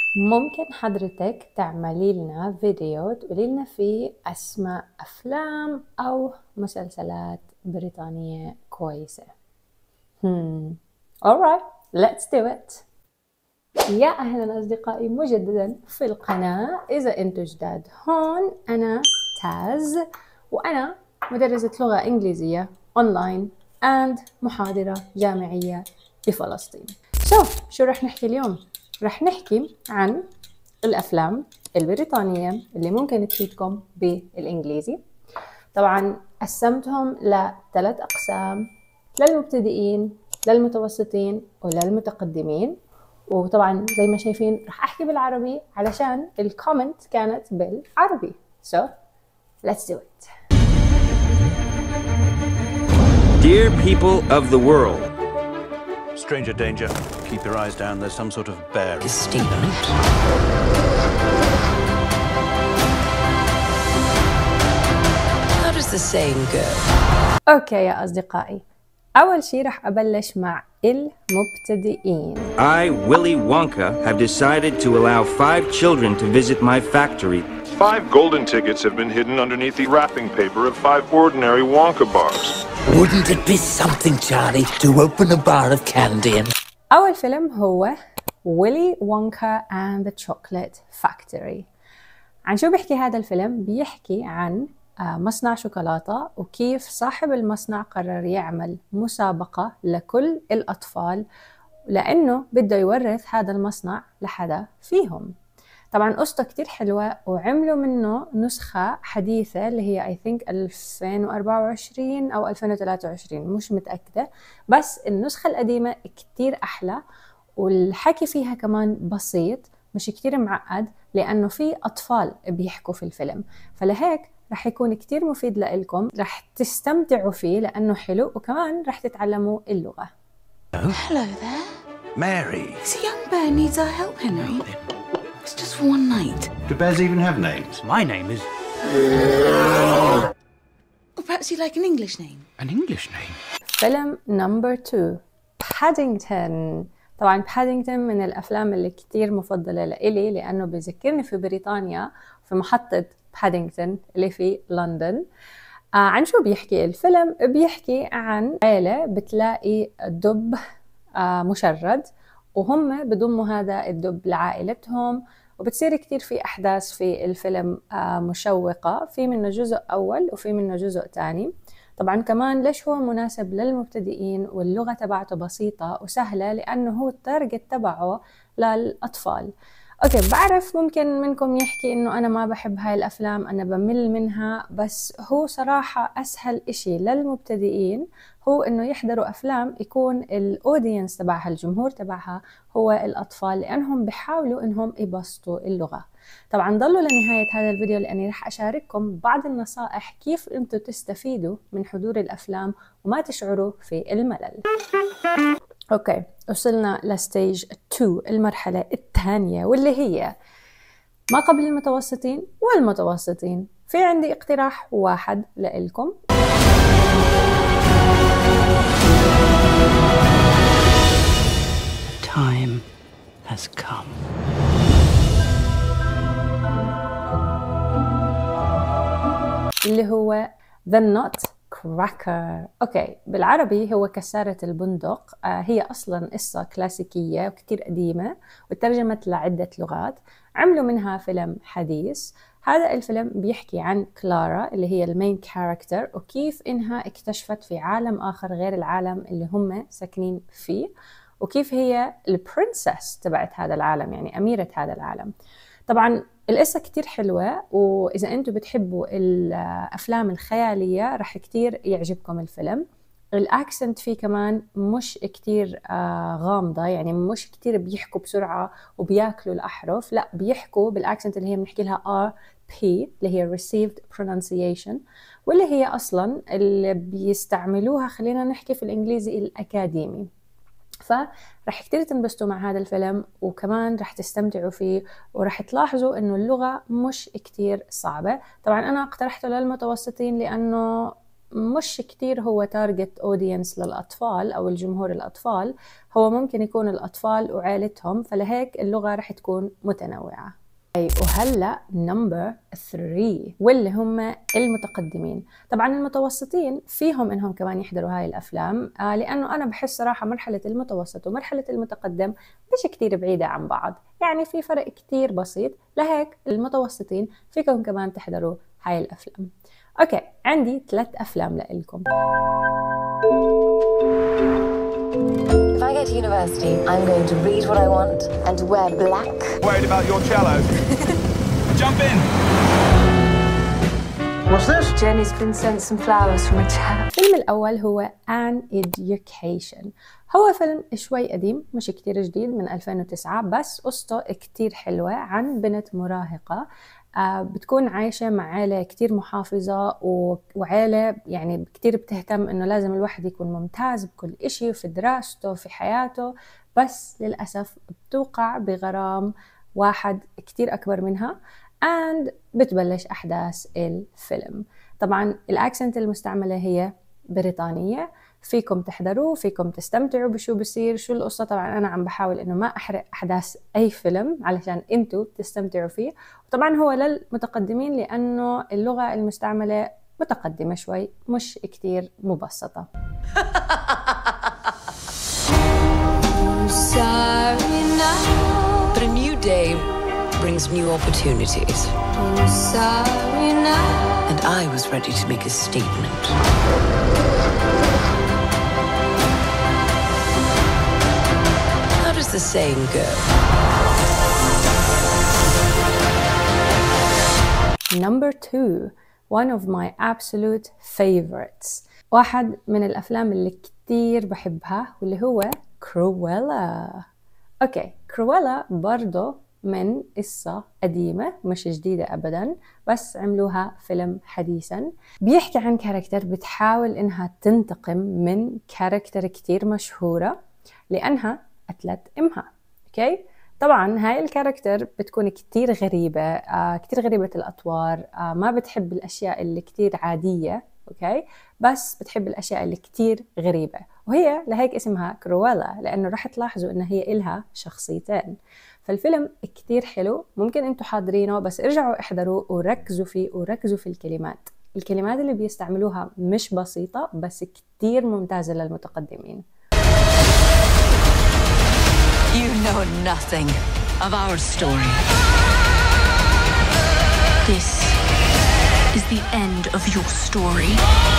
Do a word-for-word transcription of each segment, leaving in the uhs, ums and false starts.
ممكن حضرتك تعملي لنا فيديو تقولي لنا فيه أسماء أفلام أو مسلسلات بريطانية كويسة. Hmm. Alright, let's do it. يا أهلا أصدقائي مجددا في القناة. إذا أنتوا جداد هون، أنا تاز وأنا مدرسة لغة إنجليزية أونلاين and محاضرة جامعية بفلسطين. so, شو رح نحكي اليوم؟ رح نحكي عن الأفلام البريطانية اللي ممكن تفيدكم بالإنجليزي. طبعا قسمتهم لثلاث أقسام: للمبتدئين، للمتوسطين، وللمتقدمين. وطبعا زي ما شايفين رح أحكي بالعربي علشان الكومنت كانت بالعربي. so let's do it. Dear people of the world. Stranger danger. Keep your eyes down. There's some sort of bear. Statement. How does the saying go? أوكي يا أصدقائي، أول شي رح أبلش مع المبتدئين. I, Willy Wonka, have decided to allow five children to visit my factory. Five golden tickets have been hidden underneath the wrapping paper of five ordinary Wonka bars. Wouldn't it be something, Charlie, to open a bar of candy and... أول فيلم هو Willy Wonka and the Chocolate Factory. عن شو بيحكي هذا الفيلم؟ بيحكي عن مصنع شوكولاتة وكيف صاحب المصنع قرر يعمل مسابقة لكل الأطفال لأنه بده يورث هذا المصنع لحدا فيهم. طبعا قصته كتير حلوة وعملوا منه نسخة حديثة اللي هي I think ألفين وأربعة وعشرين أو ألفين وثلاثة وعشرين، مش متأكدة، بس النسخة القديمة كتير أحلى والحكي فيها كمان بسيط، مش كتير معقد، لأنه في أطفال بيحكوا في الفيلم، فلهيك رح يكون كتير مفيد لإلكم، رح تستمتعوا فيه لأنه حلو وكمان رح تتعلموا اللغة. Hello there. Mary. This young bear needs our help, Henry. It's just for one night. Do bears even have names? My name is... Or perhaps you'd like an English name. An English name? فيلم نمبر تو بادينغتون. طبعا بادينغتون من الأفلام اللي كتير مفضلة لإلي لأنه بيذكرني في بريطانيا في محطة بادينغتون اللي في لندن. آه عن شو بيحكي الفيلم؟ بيحكي عن عائلة بتلاقي دب آه مشرد وهم بضموا هذا الدب لعائلتهم، وبتصير كتير في أحداث في الفيلم آه مشوقة، في منه جزء أول وفي منه جزء تاني. طبعا كمان ليش هو مناسب للمبتدئين واللغة تبعته بسيطة وسهلة؟ لأنه هو التارجت تبعه للأطفال. أوكي، بعرف ممكن منكم يحكي إنه أنا ما بحب هاي الأفلام، أنا بمل منها، بس هو صراحة أسهل إشي للمبتدئين هو إنه يحضروا أفلام يكون الأودينس تبعها، الجمهور تبعها هو الأطفال، لأنهم بيحاولوا إنهم يبسطوا اللغة. طبعا ضلوا لنهاية هذا الفيديو لأني رح أشارككم بعض النصائح كيف أنتم تستفيدوا من حضور الأفلام وما تشعروا في الملل. أوكي، وصلنا لستيج تو، المرحلة الثانية، واللي هي ما قبل المتوسطين والمتوسطين. في عندي اقتراح واحد لإلكم. The time has come. اللي هو The Nutcracker. أوكي، بالعربي هو كسارة البندق. آه هي أصلا قصة كلاسيكية وكتير قديمة وترجمت لعدة لغات، عملوا منها فيلم حديث. هذا الفيلم بيحكي عن كلارا اللي هي المين كاركتر وكيف إنها اكتشفت في عالم آخر غير العالم اللي هم ساكنين فيه، وكيف هي البرنسس تبعت هذا العالم، يعني أميرة هذا العالم. طبعا القصة كتير حلوة، وإذا أنتوا بتحبوا الأفلام الخيالية رح كتير يعجبكم الفيلم. الأكسنت فيه كمان مش كتير آه غامضة، يعني مش كتير بيحكوا بسرعة وبياكلوا الأحرف، لا بيحكوا بالأكسنت اللي هي بنحكي لها آر بي اللي هي Received Pronunciation، واللي هي أصلا اللي بيستعملوها، خلينا نحكي في الإنجليزي الأكاديمي. فرح كتير تنبسطوا مع هذا الفيلم وكمان رح تستمتعوا فيه، ورح تلاحظوا انه اللغة مش كتير صعبة. طبعا انا اقترحته للمتوسطين لانه مش كتير هو تارجت اودينس للأطفال أو الجمهور الأطفال، هو ممكن يكون الأطفال وعائلتهم، فلهيك اللغة رح تكون متنوعة. وهلأ نمبر ثلاثة واللي هم المتقدمين. طبعا المتوسطين فيهم إنهم كمان يحضروا هاي الأفلام، آه لأنه أنا بحس صراحة مرحلة المتوسط ومرحلة المتقدم مش كتير بعيدة عن بعض، يعني في فرق كتير بسيط، لهيك المتوسطين فيكم كمان تحضروا هاي الأفلام. أوكي، عندي ثلاث أفلام لإلكم. If I get to university, I'm going to read what I want and to wear black. Worried about your cello? Jump in! What's this? Jenny's been sent some flowers from a chap. الفيلم الأول هو An Education. هو فيلم شوي قديم مش كتير جديد، من ألفين وتسعة، بس قصته كتير حلوة عن بنت مراهقة آه بتكون عايشة مع عائلة كتير محافظة وعائلة يعني كتير بتهتم إنه لازم الواحد يكون ممتاز بكل إشي في دراسته في حياته، بس للأسف بتوقع بغرام واحد كتير أكبر منها and بتبلش أحداث الفيلم. طبعا الأكسنت المستعملة هي بريطانية، فيكم تحضروا، فيكم تستمتعوا بشو بصير، شو القصة. طبعا أنا عم بحاول إنه ما أحرق أحداث أي فيلم علشان أنتوا تستمتعوا فيه. وطبعا هو للمتقدمين لأنه اللغة المستعملة متقدمة شوي، مش كتير مبسطة. But a new day brings new opportunities. And I was ready to make a statement. How does the saying go? Number two, one of my absolute favorites. واحد من الأفلام اللي كتير بحبها واللي هو كرويلا. أوكي، كرويلا برضو من قصة قديمة مش جديدة أبداً، بس عملوها فيلم حديثاً. بيحكي عن كاركتر بتحاول إنها تنتقم من كاركتر كتير مشهورة لأنها قتلت إمها. أوكي، طبعاً هاي الكاركتر بتكون كتير غريبة، آه كتير غريبة الأطوار، آه ما بتحب الأشياء اللي كتير عادية، أوكي، بس بتحب الأشياء اللي كتير غريبة، وهي لهيك اسمها كرويلا، لأنه رح تلاحظوا إن هي إلها شخصيتين. فالفيلم كتير حلو، ممكن انتوا حاضرينه بس ارجعوا احضروا وركزوا فيه وركزوا في الكلمات. الكلمات اللي بيستعملوها مش بسيطة بس كتير ممتازة للمتقدمين. You know nothing of our story. This is the end of your story.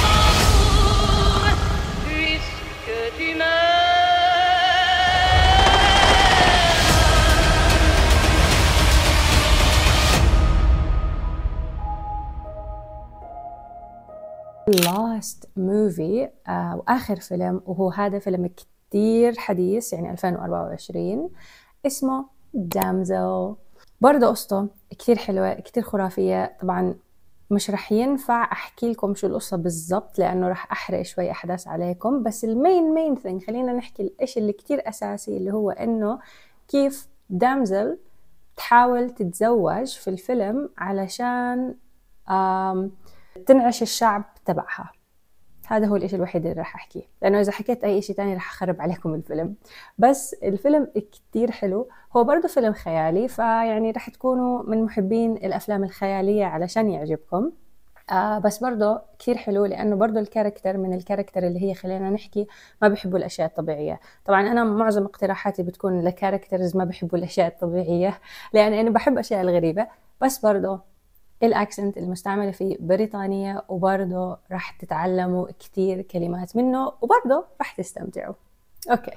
Last movie آه وآخر فيلم، وهو هذا فيلم كتير حديث يعني ألفين وأربعة وعشرين، اسمه Damsel. برضه قصته كتير حلوة كتير خرافية. طبعا مش رح ينفع أحكي لكم شو القصة بالضبط لأنه رح أحرق شوي أحداث عليكم، بس المين مين ثينج خلينا نحكي الإيش اللي كتير أساسي اللي هو إنه كيف دامزل تحاول تتزوج في الفيلم علشان آم تنعش الشعب تبعها. هذا هو الإشي الوحيد اللي راح أحكيه، لأنه إذا حكيت أي إشي تاني راح أخرب عليكم الفيلم. بس الفيلم كتير حلو، هو برضو فيلم خيالي، فيعني راح تكونوا من محبين الأفلام الخيالية علشان يعجبكم. آه بس برضو كتير حلو لأنه برضو الكاركتر من الكاركتر اللي هي خلينا نحكي ما بيحبوا الأشياء الطبيعية. طبعا أنا معظم اقتراحاتي بتكون لكاركترز ما بيحبوا الأشياء الطبيعية لأن أنا بحب أشياء الغريبة، بس برضو الأكسنت المستعملة فيه بريطانية، وبرضه راح تتعلموا كتير كلمات منه وبرضه راح تستمتعوا. أوكي،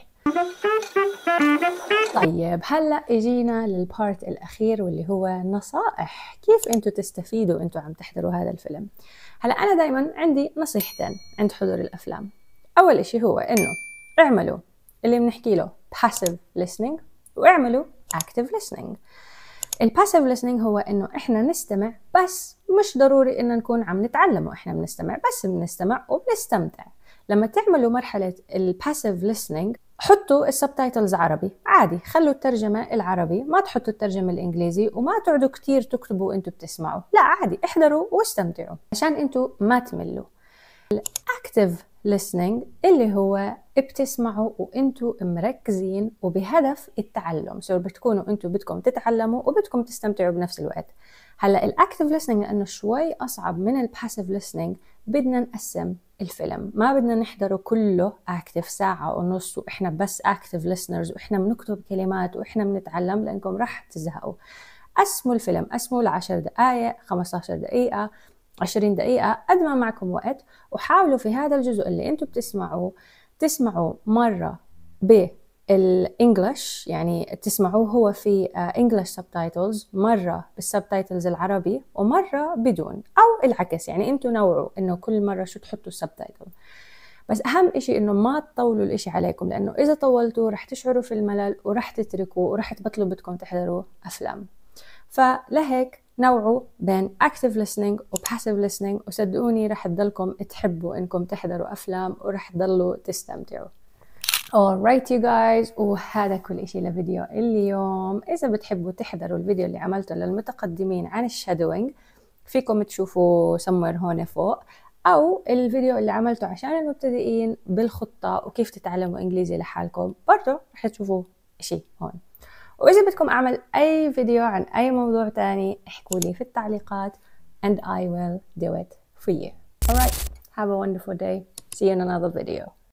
طيب هلأ اجينا للبارت الأخير واللي هو نصائح كيف انتوا تستفيدوا انتوا عم تحضروا هذا الفيلم. هلأ أنا دايما عندي نصيحتين عند حضور الأفلام. أول إشي هو إنه اعملوا اللي بنحكي له passive listening واعملوا active listening. الباسيف listening هو إنه إحنا نستمع بس مش ضروري إن نكون عم نتعلمه، إحنا بنستمع بس بنستمع وبنستمتع. لما تعملوا مرحلة الباسيف listening حطوا السبتايتلز عربي عادي، خلوا الترجمة العربي، ما تحطوا الترجمة الإنجليزي وما تقعدوا كتير تكتبوا وإنتوا بتسمعوا، لا عادي احضروا واستمتعوا عشان إنتوا ما تملوا. الأكتيف listening اللي هو بتسمعوا وانتوا مركزين وبهدف التعلم، سو بتكونوا انتوا بدكم تتعلموا وبدكم تستمتعوا بنفس الوقت. هلا الاكتيف listening لانه شوي اصعب من الباسيف listening، بدنا نقسم الفيلم، ما بدنا نحضره كله اكتيف ساعة ونص واحنا بس اكتيف listeners واحنا بنكتب كلمات واحنا بنتعلم، لانكم راح تزهقوا. قسموا الفيلم، قسموا لعشر دقائق، خمسطعش دقيقة، عشرين دقيقة، قد ما معكم وقت، وحاولوا في هذا الجزء اللي انتوا بتسمعوه تسمعوا مرة بالإنجليش، يعني تسمعوه هو في إنجليش سبتايتلز، مرة بالسبتايتلز العربي ومرة بدون، أو العكس، يعني انتوا نوعوا انه كل مرة شو تحطوا السبتايتل. بس أهم إشي إنه ما تطولوا الإشي عليكم، لأنه إذا طولتوا رح تشعروا في الملل ورح تتركوا ورح تبطلوا بدكم تحضروا أفلام. فلهيك نوعوا بين active listening و passive listening، وصدقوني رح تضلكم تحبوا إنكم تحضروا أفلام ورح تضلوا تستمتعوا. alright you guys، وهذا كل إشي لفيديو اليوم. إذا بتحبوا تحضروا الفيديو اللي عملته للمتقدمين عن الشادوينج، فيكم تشوفوا somewhere هون فوق، أو الفيديو اللي عملته عشان المبتدئين بالخطة وكيف تتعلموا إنجليزي لحالكم، برضو رح تشوفوا إشي هون. وإذا بدكم أعمل أي فيديو عن أي موضوع تاني احكوا لي في التعليقات and I will do it for you. Alright, have a wonderful day. See you in another video.